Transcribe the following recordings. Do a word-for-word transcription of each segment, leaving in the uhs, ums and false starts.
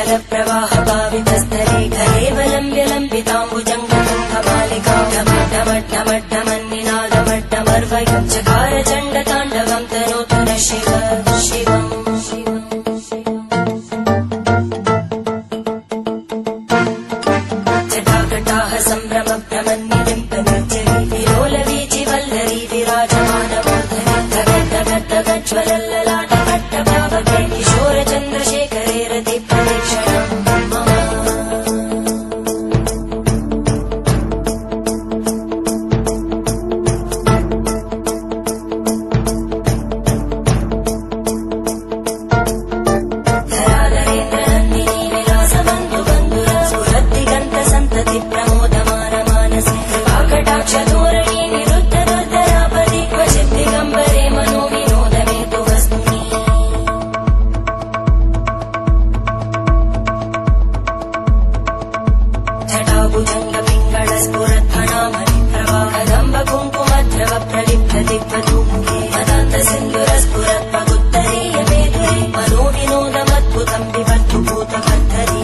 प्रवाह भावितस्थले कलेवलम्ब्य लम्बिताम्बुजङ्गतुङ्गमालिका ढमड्ढमड्ढमड्ढमन्निनादमड्ढमर्वयुञ्चकार चण्डताण्डवं तनोतु न शिव शिवम् जटाकटाः सम्भ्रमभ्रमन्निलिम्पनिर्जरी विलोलवीचि वल्लरी विराजमानमूर्धनि धगद्धगद्धगज्ज्वलल्ललाटभट्टभावके किशोरचन्द्रशेखरे रतिप्रदक्षिणम् मम धराधरेन्द्रनन्दिनी विलासबन्धुबन्धुर स्फुरद्दिगन्तसन्तति प्रमोदमानमानसे कृपाकटाक्षधोरणी निरुद्धदुर्धरापदि क्वचित् दिगम्बरे मनो विनोदमेतु वस्तुनि जटाभुजङ्गपिङ्गळस्फुरत्फणामणिप्रवाहदम्बकुङ्कुमद्रव प्रलिप्तदिग्वधूमुखे मदान्तसिन्धुरस्फुरत्पगुत्तरीयमेधुरे मनो विनोदमद्भुतं विवर्धु भूतकर्धरी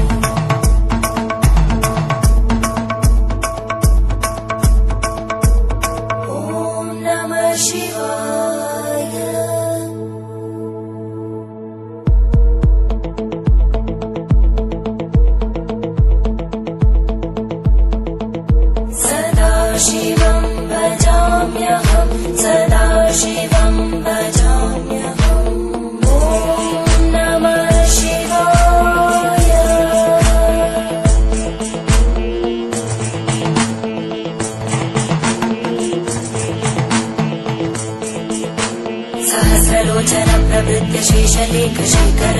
ॐ नमः शिवाय सदा शिवं भजाम्यहं सदा शिवं भजाम्यहम् ॐ नमः शिवाय सहस्रलोचन प्रभृत्य शेषलेखशेखर